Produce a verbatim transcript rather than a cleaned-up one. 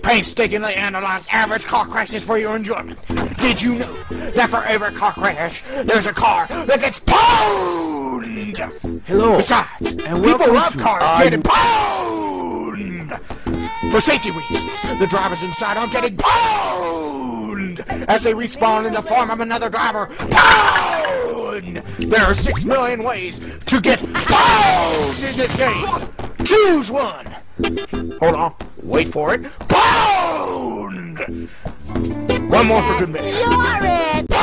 painstakingly analyze average car crashes for your enjoyment. Did you know that for every car crash, there's a car that gets pwned? Hello. Besides, and people love to cars Are getting You- pwned. For safety reasons, the drivers inside are getting pwned as they respawn in the form of another driver. Pwned! There are six million ways to get pwned in this game. Choose one. Hold on. Wait for it. Pwned! One more for good measure. You're it!